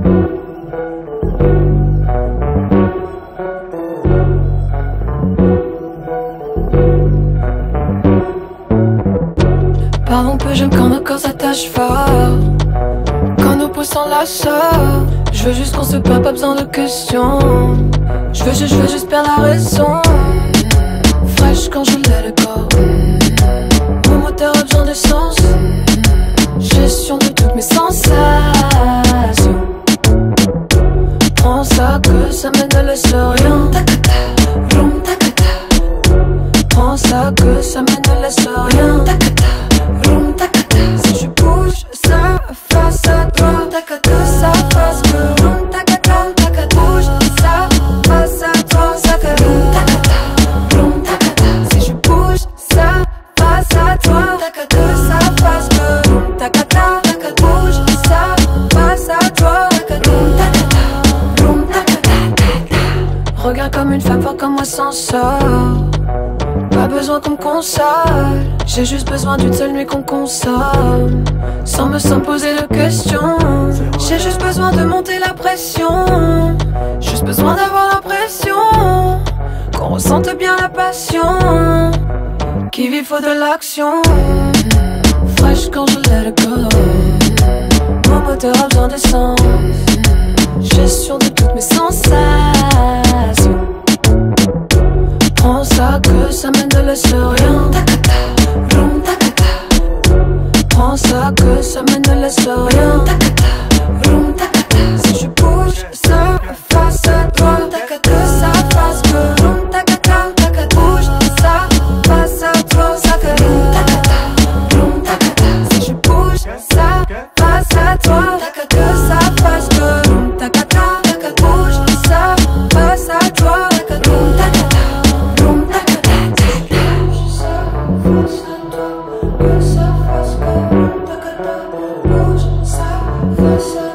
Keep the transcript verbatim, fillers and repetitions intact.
Parlons peu, j'aime quand nos corps s'attachent fort, quand nos peaux s'enlacent. Je veux juste qu'on se perd, pas besoin de questions. Je veux juste, je veux juste perdre la raison. Fraîche quand je let le corps. Mon moteur a besoin d'essence. Gestion de toutes mes sensations. Prends ça que ça me ne laisse rien. Takata, rum takata. Prends ça que ça me ne laisse rien. Takata, rum takata. Si je bouge ça face à toi, takata, ça fasse que rum takata, takata. Bouge ça face à toi, takata, rum takata. Si je bouge ça face à toi, takata, ça fasse que rum takata, takata. Bouge ça face à toi, takata, rum takata. Regarde comme une femme forte comme moi s'en sort. Pas besoin qu'on me console. J'ai juste besoin d'une seule nuit qu'on consomme, sans me sans poser de questions. J'ai juste besoin de monter la pression. Juste besoin d'avoir l'impression qu'on ressente bien la passion. Qui vit faut de l'action. Fraîche quand je let it go. Mon moteur a besoin d'essence. Gestion de toutes mes sensations. Prends ça que ça me ne laisse rien. Takata, rum takata. Prends ça que ça me ne laisse rien. Takata, rum takata. Si je bouge ça face à toi, takata, ça fasse que rum takata, takata. Bouge ça face à toi, takata, rum takata. Si je bouge ça face à toi, takata, ça fasse que rum takata, takata. Bouge ça face à toi, takata, rum takata. Que ça fasse que rum takata, bouge ça face à